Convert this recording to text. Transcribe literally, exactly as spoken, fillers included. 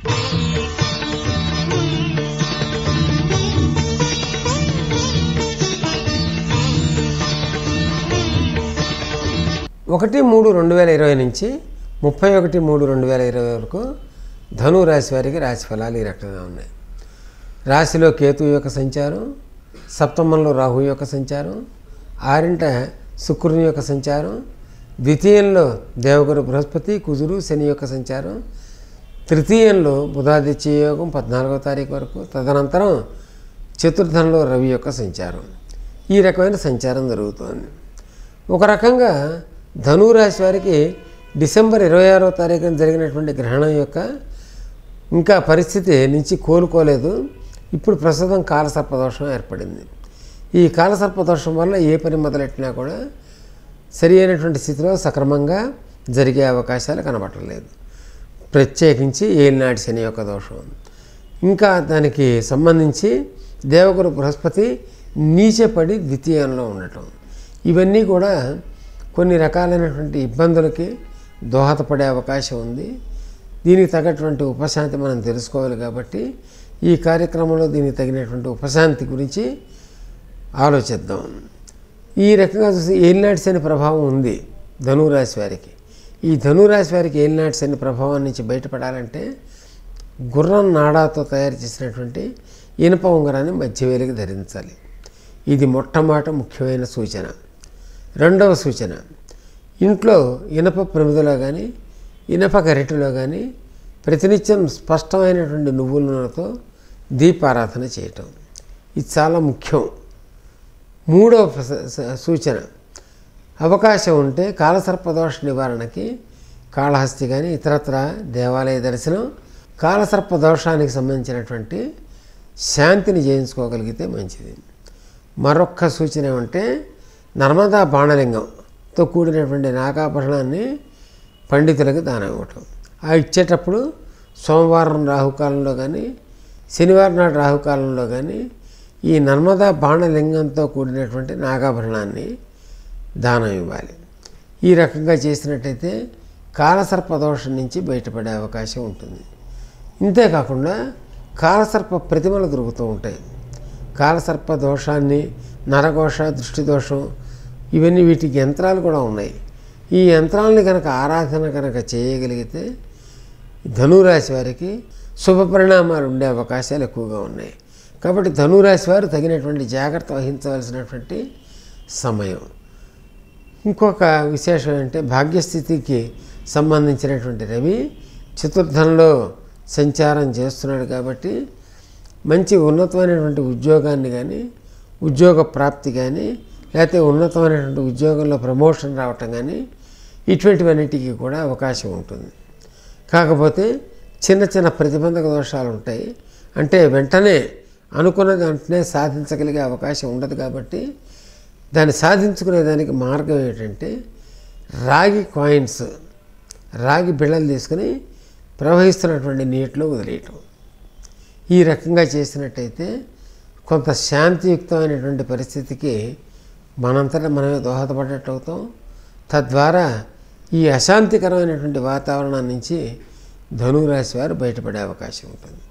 ఒకటి మూడు రెండు వేల ఇరవై నుంచి ముప్పై ఒకటి మూడు రెండు వేల ఇరవై వరకు ధను రాశి వారికి రాశి ఫలాలు ఈ రకంగా ఉన్నాయి. రాశిలో కేతు యొక్క సంచారం, సప్తమంలో రాహు యొక్క సంచారం, ఆరింట శుక్రుని యొక్క సంచారం, ద్వితీయంలో దేవగురు బృహస్పతి కుజుడు శని యొక్క సంచారం, తృతీయంలో బుధాదిత్య యోగం పద్నాలుగో తారీఖు వరకు, తదనంతరం చతుర్థంలో రవి యొక్క సంచారం. ఈ రకమైన సంచారం జరుగుతోంది. ఒక రకంగా ధనురాశి వారికి డిసెంబర్ ఇరవై ఆరో తారీఖున జరిగినటువంటి గ్రహణం యొక్క ఇంకా పరిస్థితి నుంచి కోలుకోలేదు. ఇప్పుడు ప్రస్తుతం కాలసర్పదోషం ఏర్పడింది. ఈ కాలసర్పదోషం వల్ల ఏ పని మొదలెట్టినా కూడా సరి అయినటువంటి స్థితిలో సక్రమంగా జరిగే అవకాశాలు కనబడలేదు. ప్రత్యేకించి ఏలినాటి శని యొక్క దోషం, ఇంకా దానికి సంబంధించి దేవగురు బృహస్పతి నీచపడి ద్వితీయంలో ఉండటం, ఇవన్నీ కూడా కొన్ని రకాలైనటువంటి ఇబ్బందులకి దోహదపడే అవకాశం ఉంది. దీనికి తగ్గటువంటి ఉపశాంతి మనం తెలుసుకోవాలి. కాబట్టి ఈ కార్యక్రమంలో దీనికి తగినటువంటి ఉపశాంతి గురించి ఆలోచిద్దాం. ఈ రకంగా చూసి ఏలినాటి శని ప్రభావం ఉంది ధనురాశి వారికి. ఈ ధనురాశి వారికి ఏలినాటి శని ప్రభావం నుంచి బయటపడాలంటే గుర్రం నాడాతో తయారు చేసినటువంటి ఇనుప ఉంగరాన్ని మధ్యవేలికి ధరించాలి. ఇది మొట్టమొదట ముఖ్యమైన సూచన. రెండవ సూచన, ఇంట్లో ఇనప ప్రమిదలో కానీ ఇనప గరిటెలో కానీ ప్రతినిత్యం స్పష్టమైనటువంటి నువ్వుల నూనెతో దీపారాధన చేయటం, ఇది చాలా ముఖ్యం. మూడవ సూచన, అవకాశం ఉంటే కాలసర్పదోష నివారణకి కాళహస్తి కానీ ఇతరత్ర దేవాలయ దర్శనం, కాలసర్పదోషానికి సంబంధించినటువంటి శాంతిని చేయించుకోగలిగితే మంచిది. మరొక్క సూచన ఏమంటే నర్మదా బాణలింగంతో కూడినటువంటి నాగాభరణాన్ని పండితులకు దానం ఇవ్వటం. ఆ ఇచ్చేటప్పుడు సోమవారం రాహుకాలంలో కానీ శనివారం నాడు రాహుకాలంలో కానీ ఈ నర్మదా బాణలింగంతో కూడినటువంటి నాగాభరణాన్ని దానం ఇవ్వాలి. ఈ రకంగా చేసినట్టయితే కాలసర్పదోషం నుంచి బయటపడే అవకాశం ఉంటుంది. ఇంతేకాకుండా కాలసర్ప ప్రతిమలు దొరుకుతూ ఉంటాయి. కాలసర్ప దోషాన్ని, నరఘోష, దృష్టి దోషం, ఇవన్నీ వీటికి యంత్రాలు కూడా ఉన్నాయి. ఈ యంత్రాలని కనుక ఆరాధన కనుక చేయగలిగితే ధనురాశి వారికి శుభ పరిణామాలు ఉండే అవకాశాలు ఎక్కువగా ఉన్నాయి. కాబట్టి ధనురాశి వారు తగినటువంటి జాగ్రత్త వహించవలసినటువంటి సమయం. ఇంకొక విశేషం ఏంటంటే భాగ్యస్థితికి సంబంధించినటువంటి రవి చతుర్థంలో సంచారం చేస్తున్నాడు. కాబట్టి మంచి ఉన్నతమైనటువంటి ఉద్యోగాన్ని కానీ, ఉద్యోగ ప్రాప్తి కానీ, లేకపోతే ఉన్నతమైనటువంటి ఉద్యోగంలో ప్రమోషన్ రావటం కానీ ఇటువంటివన్నిటికీ కూడా అవకాశం ఉంటుంది. కాకపోతే చిన్న చిన్న ప్రతిబంధక దోషాలు ఉంటాయి. అంటే వెంటనే అనుకున్నది వెంటనే సాధించగలిగే అవకాశం ఉండదు. కాబట్టి దాన్ని సాధించుకునేదానికి మార్గం ఏంటంటే రాగి కాయిన్స్, రాగి బిళ్ళలు తీసుకుని ప్రవహిస్తున్నటువంటి నీటిలో వదిలేయటం. ఈ రకంగా చేసినట్టయితే కొంత శాంతియుక్తమైనటువంటి పరిస్థితికి మనంతటా మనమే దోహదపడ్డట్టు అవుతాం. తద్వారా ఈ అశాంతికరమైనటువంటి వాతావరణం నుంచి ధనురాశి వారు బయటపడే అవకాశం ఉంటుంది.